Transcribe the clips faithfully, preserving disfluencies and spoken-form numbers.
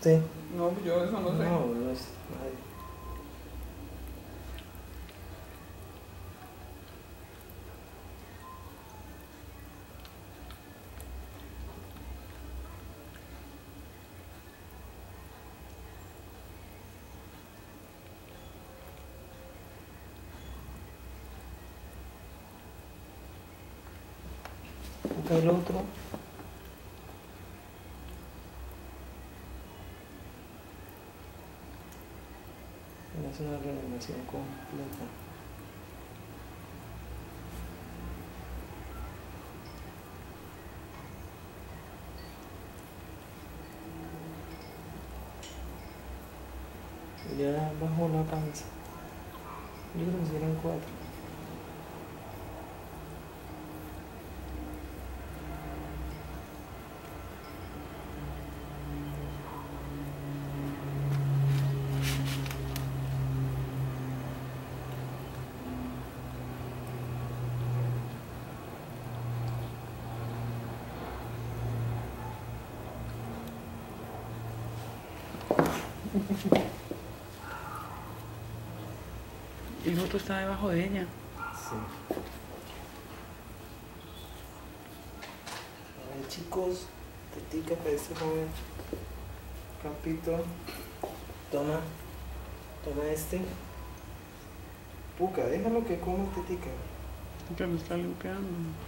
Sí. No, yo eso no sé. No, no es nadie. Busca el otro. Es una reanimación completa. Ya bajó la panza. Yo creo que si eran cuatro. Y el otro está debajo de ella. Sí. A ver, chicos, tetica para este joven. Campito. Toma. Toma este. Puca, déjalo que coma tetica. Que lo está limpiando.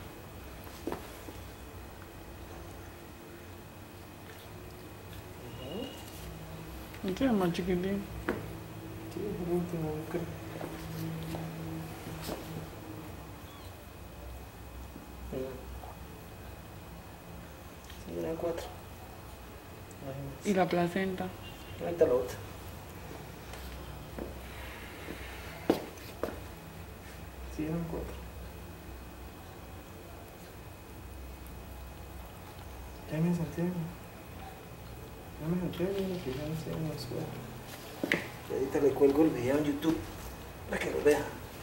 Este es más chiquitín. Sí, por último, yo creo. Sí, eran cuatro. Y la placenta. Ahorita la otra. Sí, eran cuatro. Llame Santiago. Llame Santiago, que ya no sé, no suena. Y ahorita le cuelgo el video en YouTube para que lo vea.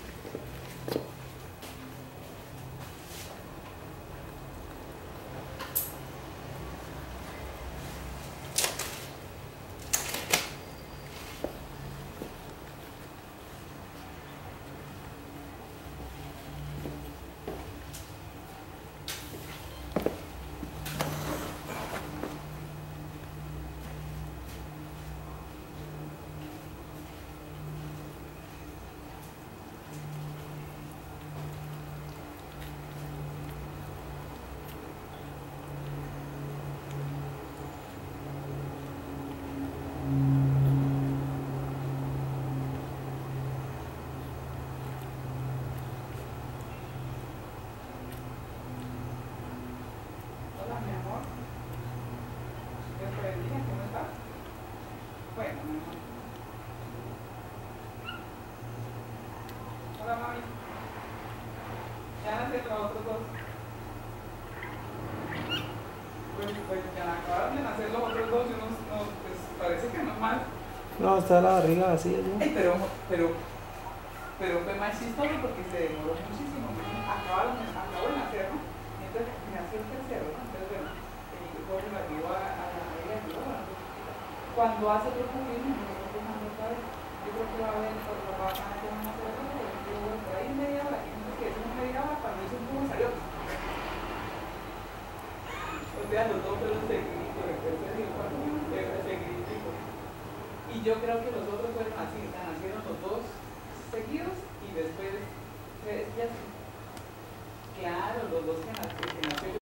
Hola, mi amor. Después del día, ¿cómo estás? Bueno, mi amor. Hola, mami. Ya nacieron los otros dos. Pues, pues ya acabaron de nacer los otros dos y unos, no, pues parece que no más. No, está la barriga vacía ya. Ay, pero, pero, pero fue más chistoso porque se demoró muchísimo. Acabaron, acabó de nacer, ¿no? Y entonces nació el tercero, ¿no? Entonces, bueno, el hijo relativo a, a la amiga y yo, bueno, cuando hace otro jubileo, nosotros dejando otra vez. Yo creo que va a haber, por lo va a tener una sola cosa, pero yo digo, bueno, por ahí media hora, y no sé qué, es una media hora, cuando hizo un poco salió. O sea, los dos fueron seguiditos, el tercero y el cuarto, seguiditos. Y yo creo que los otros fueron así, o sea, nacieron los dos